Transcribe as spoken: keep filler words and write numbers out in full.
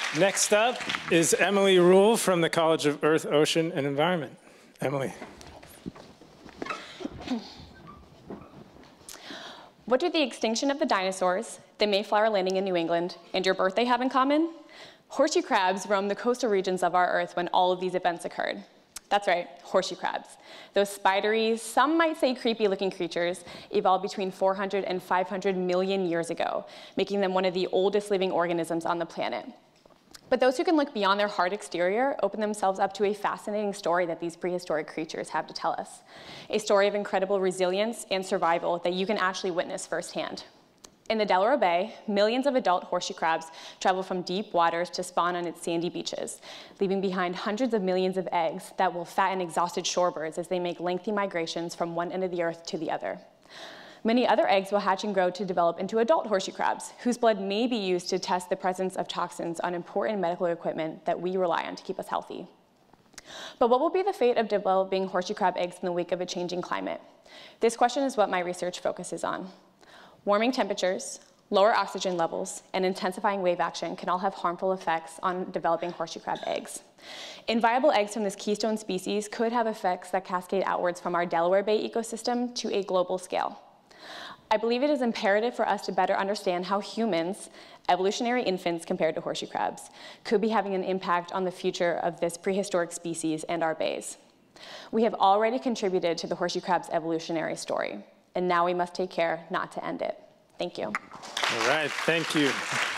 Next up is Emily Ruhl from the College of Earth, Ocean, and Environment. Emily. What do the extinction of the dinosaurs, the Mayflower landing in New England, and your birthday have in common? Horseshoe crabs roamed the coastal regions of our Earth when all of these events occurred. That's right, horseshoe crabs. Those spidery, some might say creepy-looking creatures evolved between four hundred and five hundred million years ago, making them one of the oldest living organisms on the planet. But those who can look beyond their hard exterior open themselves up to a fascinating story that these prehistoric creatures have to tell us. A story of incredible resilience and survival that you can actually witness firsthand. In the Delaware Bay, millions of adult horseshoe crabs travel from deep waters to spawn on its sandy beaches, leaving behind hundreds of millions of eggs that will fatten exhausted shorebirds as they make lengthy migrations from one end of the earth to the other. Many other eggs will hatch and grow to develop into adult horseshoe crabs, whose blood may be used to test the presence of toxins on important medical equipment that we rely on to keep us healthy. But what will be the fate of developing horseshoe crab eggs in the wake of a changing climate? This question is what my research focuses on. Warming temperatures, lower oxygen levels, and intensifying wave action can all have harmful effects on developing horseshoe crab eggs. Inviable eggs from this keystone species could have effects that cascade outwards from our Delaware Bay ecosystem to a global scale. I believe it is imperative for us to better understand how humans, evolutionary infants compared to horseshoe crabs, could be having an impact on the future of this prehistoric species and our bays. We have already contributed to the horseshoe crab's evolutionary story, and now we must take care not to end it. Thank you. All right, thank you.